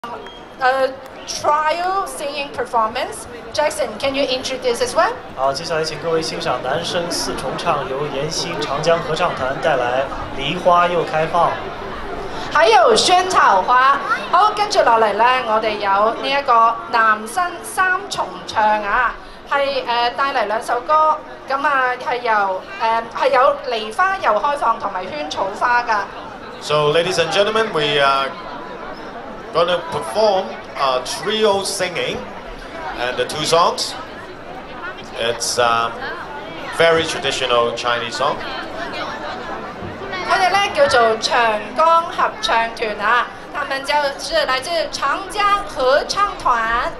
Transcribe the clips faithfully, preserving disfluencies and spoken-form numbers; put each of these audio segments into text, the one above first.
A trial singing performance. Jackson, can you introduce as well? 好，接下来请各位欣赏男声四重唱，由妍希长江合唱团带来《梨花又開放》。 還有萱草花。好，跟住落嚟咧，我哋有呢一個男生三重唱啊，係誒、呃、帶嚟兩首歌，咁啊係由誒係有梨花又開放同埋萱草花㗎。 So, ladies and gentlemen, we are going to perform a trio singing, and the two songs. It's a very traditional Chinese song. 佢哋咧叫做長江合唱團啊，他們就是來自長江合唱團。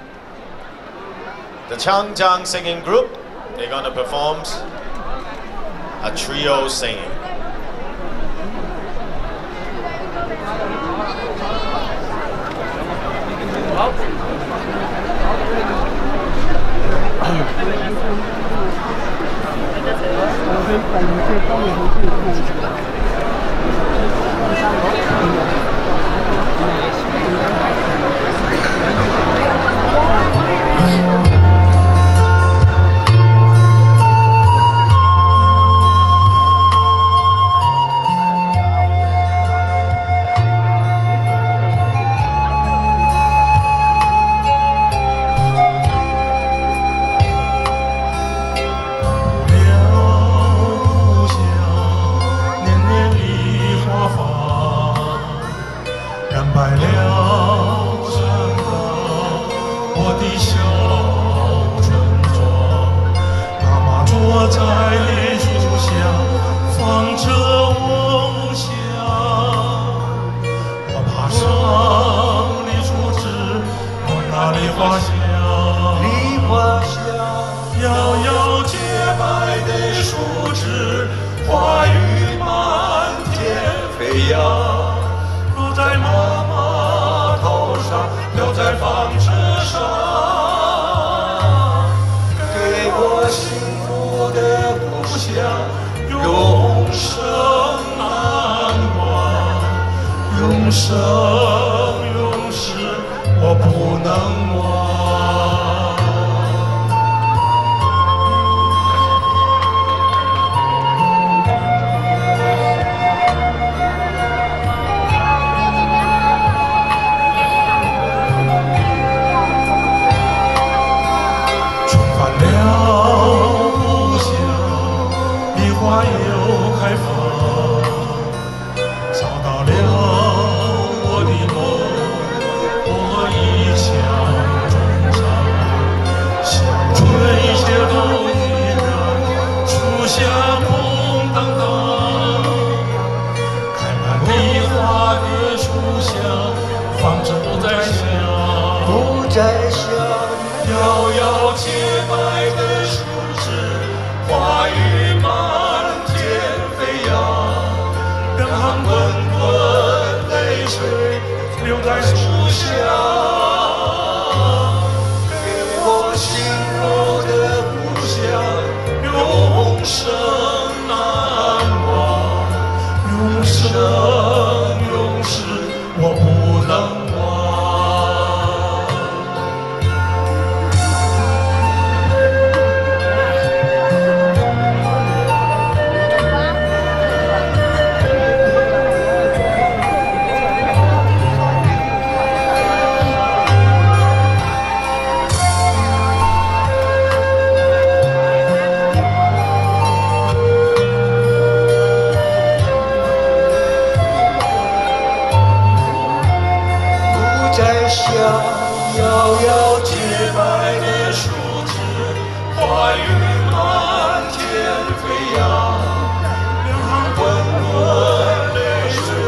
The Changjiang singing group, they're going to perform a trio singing.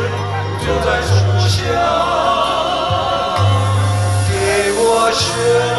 Sure.